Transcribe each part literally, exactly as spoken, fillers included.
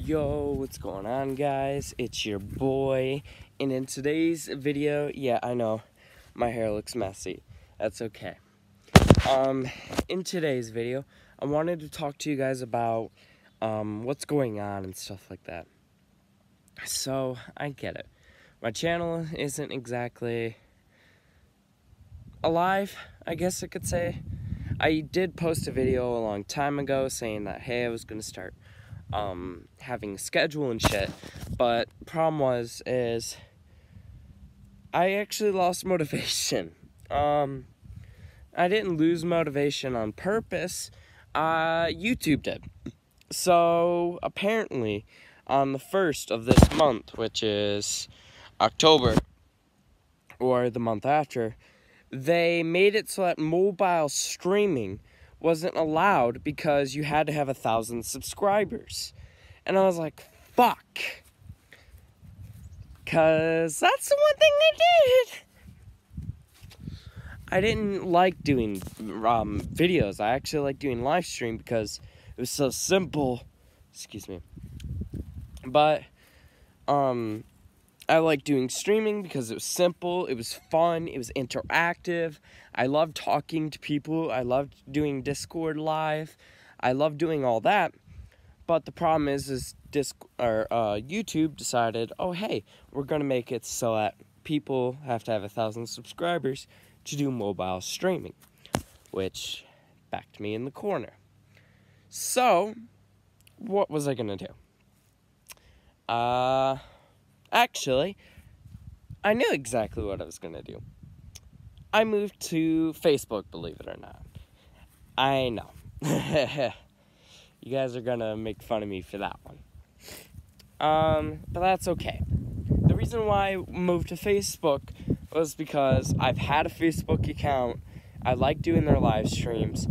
Yo, what's going on, guys? It's your boy, and in today's video, yeah, I know, my hair looks messy. That's okay. Um, in today's video, I wanted to talk to you guys about, um, what's going on and stuff like that. So, I get it. My channel isn't exactly alive, I guess I could say. I did post a video a long time ago saying that, hey, I was gonna start um having a schedule and shit, but problem was is I actually lost motivation. um I didn't lose motivation on purpose. uh YouTube did. So apparently on the first of this month, which is October, or the month after, they made it so that mobile streaming wasn't allowed because you had to have a thousand subscribers. And I was like, fuck. Because that's the one thing they did. I didn't like doing um, videos. I actually like doing live stream because it was so simple. Excuse me. But, um... I like doing streaming because it was simple, it was fun, it was interactive. I loved talking to people, I loved doing Discord live, I loved doing all that. But the problem is, is Disc or uh, YouTube decided, oh hey, we're gonna make it so that people have to have a thousand subscribers to do mobile streaming, which backed me in the corner. So, what was I gonna do? Uh... Actually, I knew exactly what I was going to do. I moved to Facebook, believe it or not. I know. You guys are going to make fun of me for that one. Um, but that's okay. The reason why I moved to Facebook was because I've had a Facebook account. I like doing their live streams.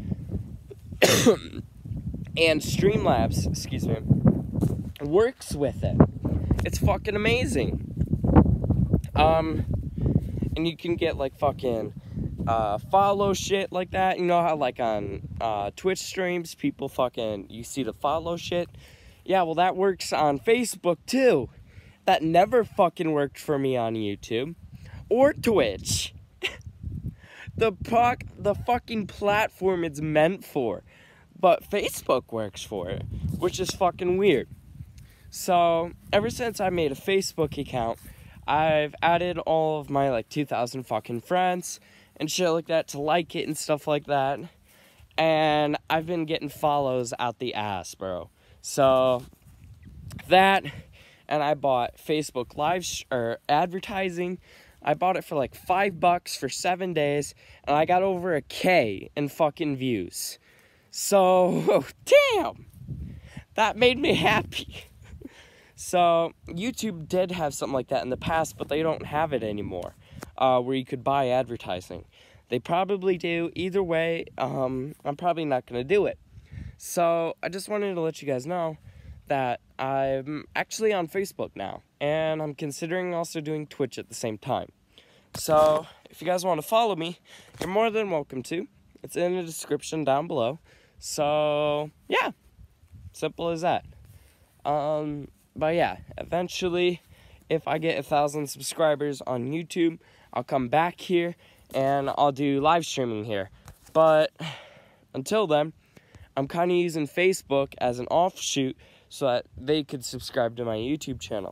And Streamlabs, excuse me, works with it. It's fucking amazing. Um, and you can get like fucking uh, follow shit like that. You know how like on uh, Twitch streams, people fucking, you see the follow shit? Yeah, well that works on Facebook too. That never fucking worked for me on YouTube or Twitch. the fuck, the fucking platform it's meant for. But Facebook works for it, which is fucking weird. So, ever since I made a Facebook account, I've added all of my, like, two thousand fucking friends and shit like that to like it and stuff like that. And I've been getting follows out the ass, bro. So, that, and I bought Facebook Live, sh- or advertising. I bought it for, like, five bucks for seven days, and I got over a K in fucking views. So, damn! That made me happy. So, YouTube did have something like that in the past, but they don't have it anymore, uh, where you could buy advertising. They probably do. Either way, um, I'm probably not going to do it. So, I just wanted to let you guys know that I'm actually on Facebook now, and I'm considering also doing Twitch at the same time. So, if you guys want to follow me, you're more than welcome to. It's in the description down below. So, yeah, simple as that. Um... But yeah, eventually, if I get a thousand subscribers on YouTube, I'll come back here and I'll do live streaming here. But until then, I'm kind of using Facebook as an offshoot so that they could subscribe to my YouTube channel,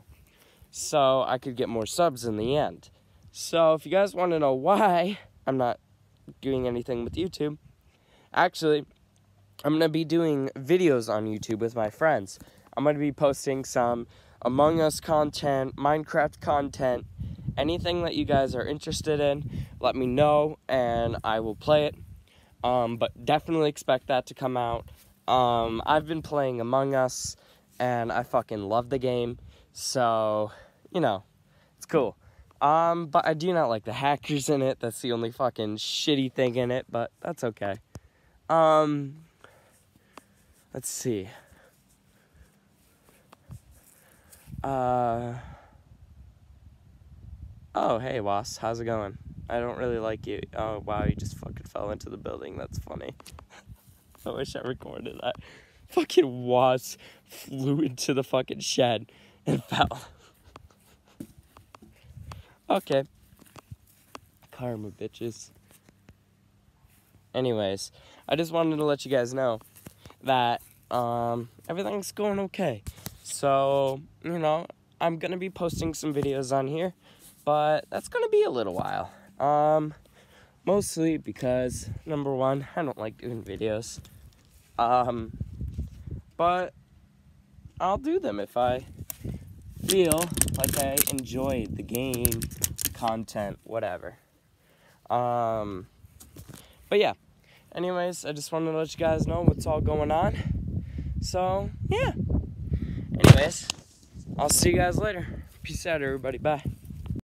so I could get more subs in the end. So if you guys want to know why I'm not doing anything with YouTube, actually, I'm going to be doing videos on YouTube with my friends. I'm going to be posting some Among Us content, Minecraft content, anything that you guys are interested in, let me know, and I will play it. Um, but definitely expect that to come out. Um, I've been playing Among Us, and I fucking love the game, so, you know, it's cool. Um, but I do not like the hackers in it. That's the only fucking shitty thing in it, but that's okay. Um, let's see. Uh, oh, hey, Wass, how's it going? I don't really like you. Oh, wow, you just fucking fell into the building. That's funny. I wish I recorded that. fucking wasp flew into the fucking shed and fell. Okay. Karma, bitches. Anyways, I just wanted to let you guys know that um, everything's going okay. So, you know, I'm going to be posting some videos on here, but that's going to be a little while. Um, mostly because, number one, I don't like doing videos. Um, but I'll do them if I feel like I enjoy the game, content, whatever. Um, but yeah, anyways, I just wanted to let you guys know what's all going on. So, yeah. Anyways, I'll see you guys later. Peace out, everybody. Bye.